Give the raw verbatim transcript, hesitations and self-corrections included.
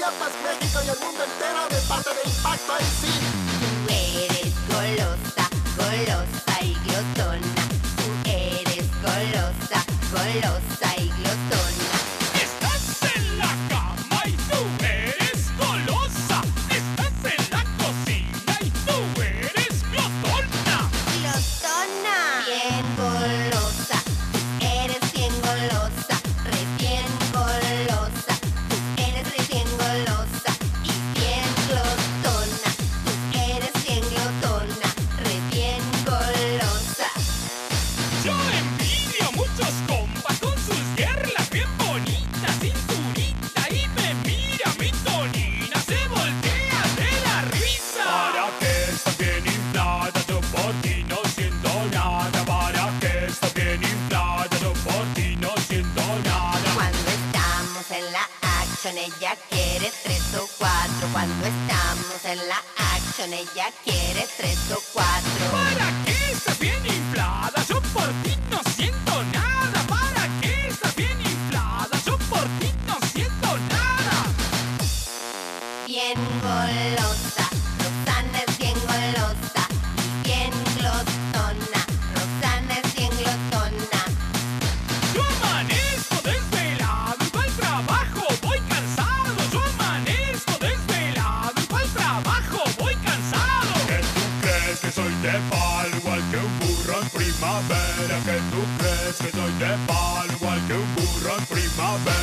Chiapas, México y el mundo entero de parte de Impacto ahí sí. Tú eres golosa, golosa y glotona. Tú eres golosa, golosa y glotona. Estás en la cama y tú eres golosa. Estás en la cocina y tú eres glotona. Glotona. Bien golosa, tú eres bien golosa, re bien golosa. Tú eres re bien golosa y bien glotona. Tú eres bien glotona, re bien golosa. Yo envidio a muchos compas con sus guerlas bien bonitas, cinturita y me mira mi Tonina, se voltea de la risa. Para que estás bien inflada, yo por ti no siento nada. Para que estás bien inflada, yo por ti no siento nada. Cuando estamos en la action ella quiere tres o cuatro. Cuando estamos en la action ella quiere tres o cuatro. ¿Para qué estás bien inflada? Yo por ti no siento nada. ¿Para qué estás bien inflada? Yo por ti no siento nada. Bien golosa, Rosana es bien golosa y bien glotona. Rosana es bien glotona. Yo amanezco desvelado y pa'l trabajo voy cansado. Yo amanezco desvelado y pa'l trabajo voy cansado. ¿Que tú crees que soy de palo igual que un burro en primavera? ¿Que tú crees que soy de palo igual que un burro en primavera?